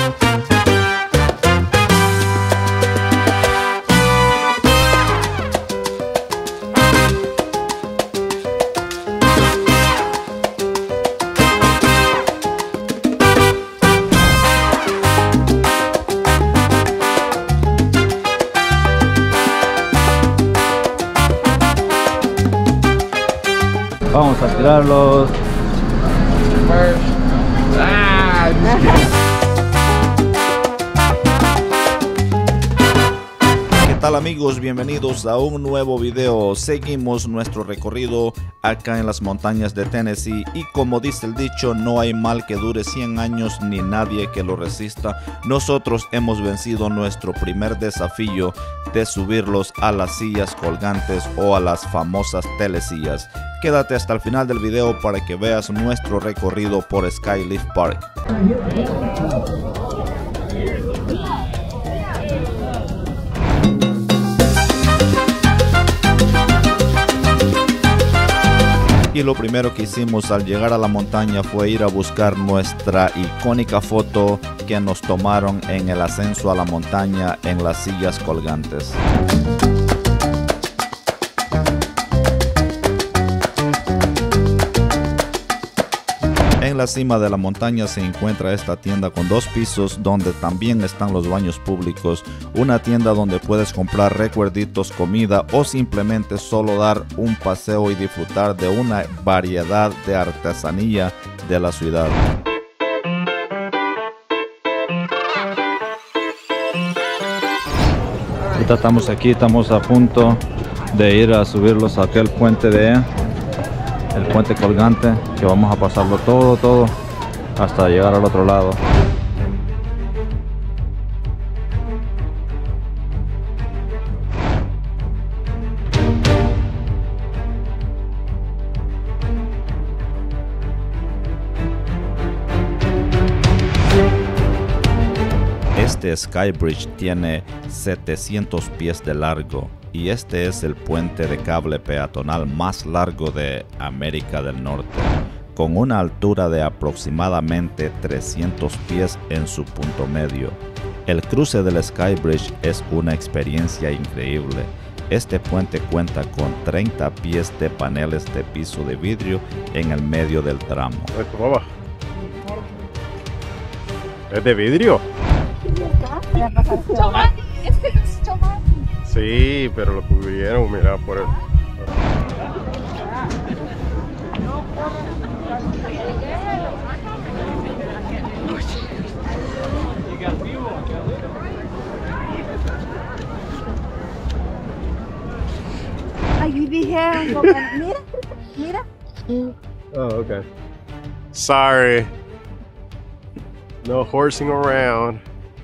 Vamos a tirarlos. ¿Qué tal amigos? Bienvenidos a un nuevo video. Seguimos nuestro recorrido acá en las montañas de Tennessee y como dice el dicho, no hay mal que dure 100 años ni nadie que lo resista. Nosotros hemos vencido nuestro primer desafío de subirlos a las sillas colgantes o a las famosas telesillas. Quédate hasta el final del video para que veas nuestro recorrido por Skylift Park. Y lo primero que hicimos al llegar a la montaña fue ir a buscar nuestra icónica foto que nos tomaron en el ascenso a la montaña en las sillas colgantes. En la cima de la montaña se encuentra esta tienda con 2 pisos donde también están los baños públicos, una tienda donde puedes comprar recuerditos, comida o simplemente solo dar un paseo y disfrutar de una variedad de artesanía de la ciudad. Ahorita estamos aquí, estamos a punto de ir a subirlos a aquel puente el puente colgante, que vamos a pasarlo todo hasta llegar al otro lado. Este Skybridge tiene 700 pies de largo. Y este es el puente de cable peatonal más largo de América del Norte, con una altura de aproximadamente 300 pies en su punto medio. El cruce del Skybridge es una experiencia increíble. Este puente cuenta con 30 pies de paneles de piso de vidrio en el medio del tramo. ¿Es de vidrio? Sí, pero lo cubrieron, mira, por el... Ahí dije, mira. Oh, okay. Sorry. No horsing around.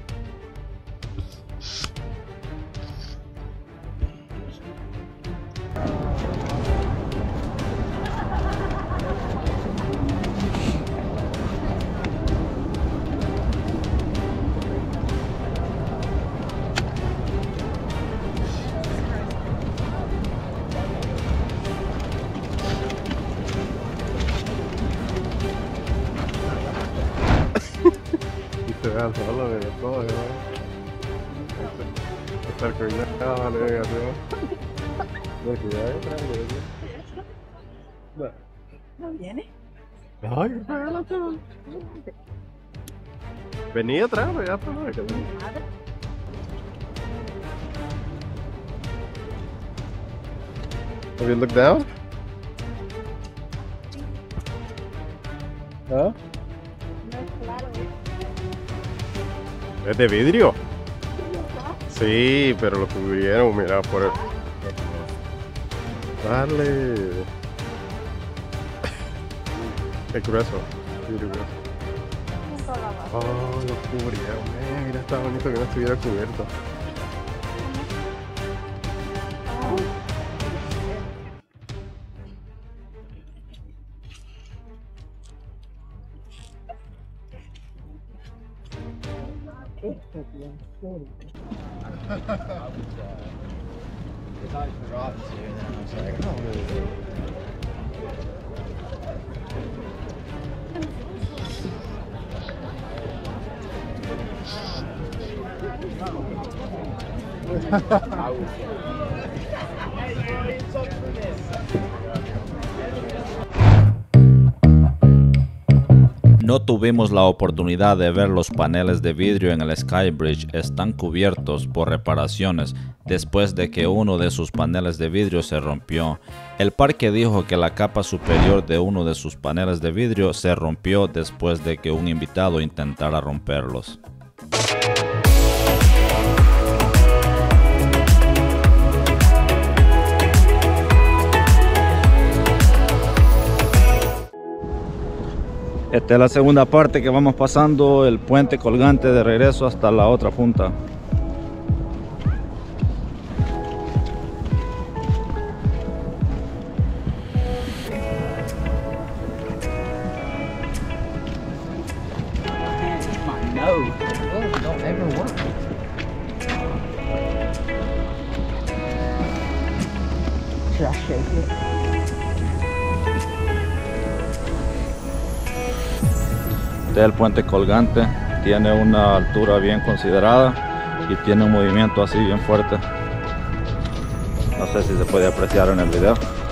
Solo me lo cojo, hasta el cuñado vale negación. ¿No viene? Ay, espérate. Venía atrás, ya está. Have you looked down? ¿Ah? ¿Es de vidrio? Sí, pero lo cubrieron, mira, por el... Dale. Qué grueso. Oh, lo cubrieron. Mira, está bonito que no estuviera cubierto. Because I forgot to, and then I was like, oh. No tuvimos la oportunidad de ver los paneles de vidrio en el Skybridge. Están cubiertos por reparaciones después de que uno de sus paneles de vidrio se rompió. El parque dijo que la capa superior de uno de sus paneles de vidrio se rompió después de que un invitado intentara romperlos. Esta es la segunda parte que vamos pasando el puente colgante de regreso hasta la otra punta. Don't ever work. Should I shake it? Este es el puente colgante, tiene una altura bien considerada y tiene un movimiento así bien fuerte. No sé si se puede apreciar en el video.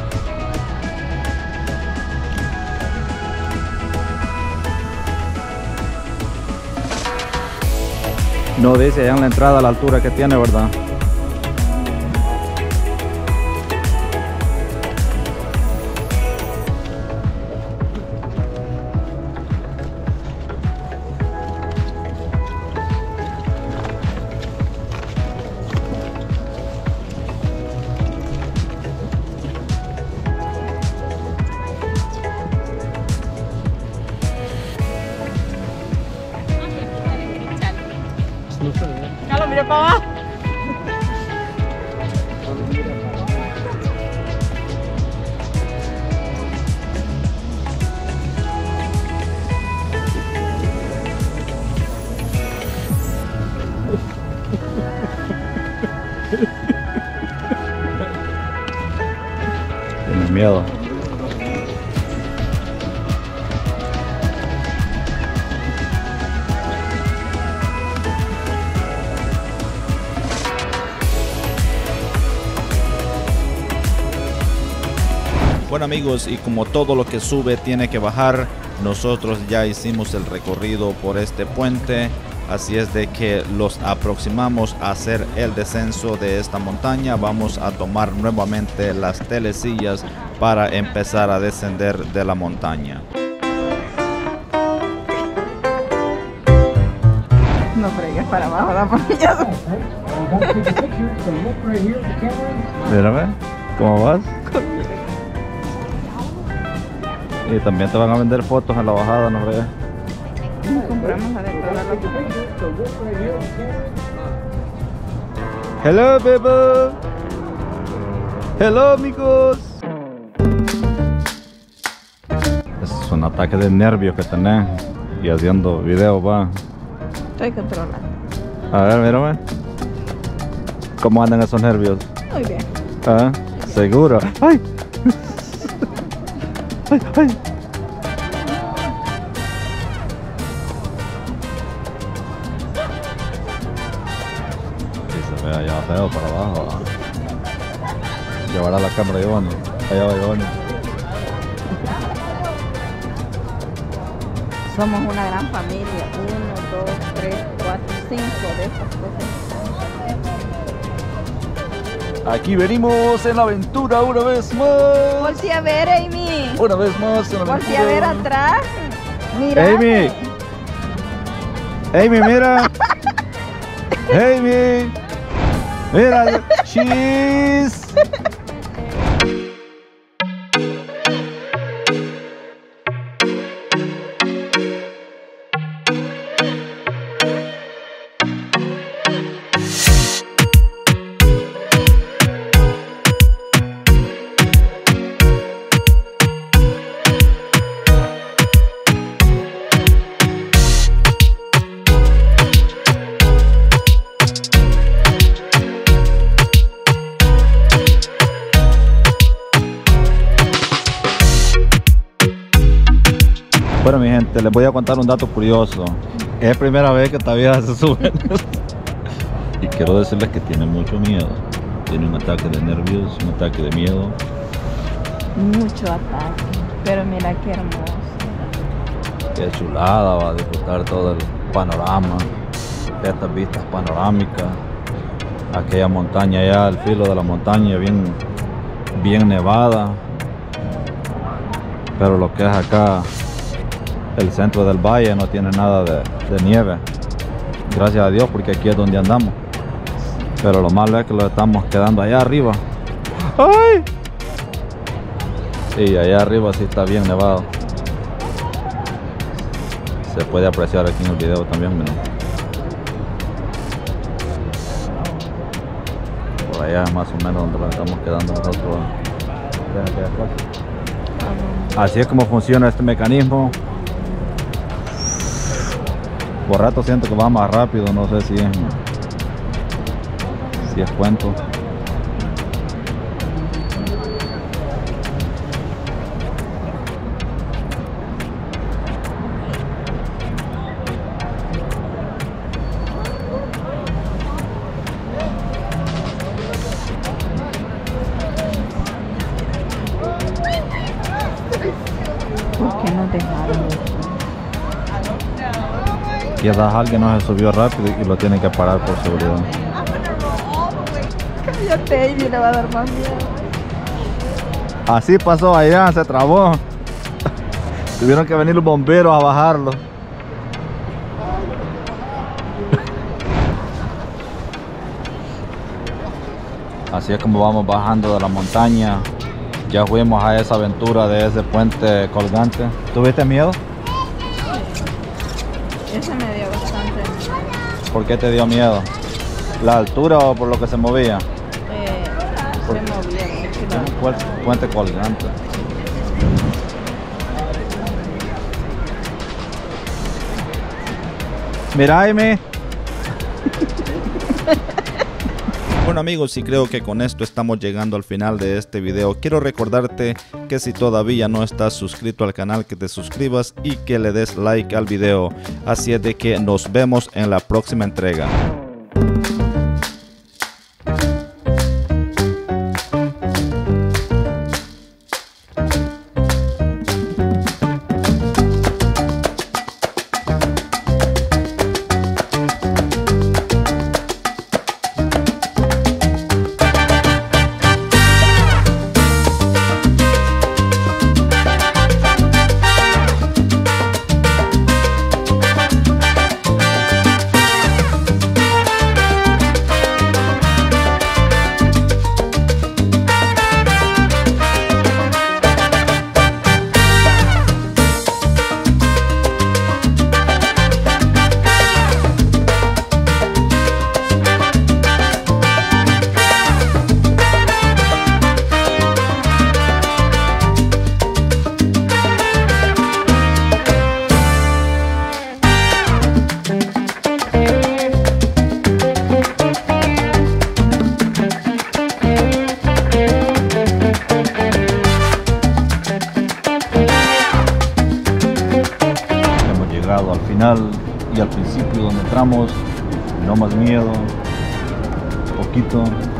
No dice allá en la entrada la altura que tiene, ¿verdad? Ya lo miré para abajo. Tienes miedo. Bueno amigos, y como todo lo que sube tiene que bajar, nosotros ya hicimos el recorrido por este puente, así es de que los aproximamos a hacer el descenso de esta montaña. Vamos a tomar nuevamente las telesillas para empezar a descender de la montaña. No fregues para abajo, da porfiado. Mírame, ¿cómo vas? Y también te van a vender fotos en la bajada, ¿no fregues? Compramos adentro de la Hello, people. Hello, amigos. Es un ataque de nervios que tenés y haciendo videos, va. Estoy controlando. A ver, mírame. ¿Cómo andan esos nervios? Muy bien. ¿Ah? ¿Seguro? ¡Ay! ¡Ay, ay! Sí, se ve allá feo para abajo. Llevará la cámara Giovanni. Allá va Giovanni. Somos una gran familia. 1, 2, 3, 4, 5 de estas cosas. Aquí venimos en la aventura una vez más. Voltea a ver, Amy. Una vez más en la aventura. Voltea a ver atrás. Mira. Amy. Amy, mira. Amy. Mira. Cheese. Bueno mi gente, les voy a contar un dato curioso. Es primera vez que esta vieja se sube. Y quiero decirles que tiene mucho miedo. Tiene un ataque de nervios, un ataque de miedo. Mucho ataque. Pero mira qué hermoso. Qué chulada, va a disfrutar todo el panorama. Estas vistas panorámicas. Aquella montaña allá, al filo de la montaña, bien nevada. Pero lo que es acá, el centro del valle, no tiene nada de nieve. Gracias a Dios, porque aquí es donde andamos. Pero lo malo es que lo estamos quedando allá arriba. ¡Ay! Sí, allá arriba sí está bien nevado. Se puede apreciar aquí en el video también, miren. Por allá más o menos donde nos estamos quedando nosotros. Así es como funciona este mecanismo. Por rato siento que va más rápido, no sé si es cuento. ¿Por qué no dejaron? Quizás alguien no se subió rápido y lo tienen que parar por seguridad. Cállate, y le va a dar más miedo. Así pasó allá, se trabó. Tuvieron que venir los bomberos a bajarlo. Así es como vamos bajando de la montaña. Ya fuimos a esa aventura de ese puente colgante. ¿Tuviste miedo? Ese me dio bastante miedo. ¿Por qué te dio miedo? ¿La altura o por lo que se movía? Se movieron. Es que no- Un puente colgante. Mira, Jaime. Bueno amigos, y creo que con esto estamos llegando al final de este video. Quiero recordarte que si todavía no estás suscrito al canal, que te suscribas y que le des like al video. Así es de que nos vemos en la próxima entrega. Al final y al principio donde entramos, no más miedo, poquito.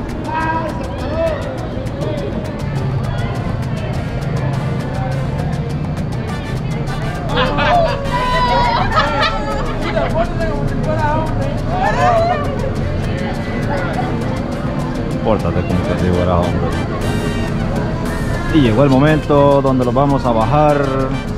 Pórtate como que te fuera hombre. Y llegó el momento donde los vamos a bajar.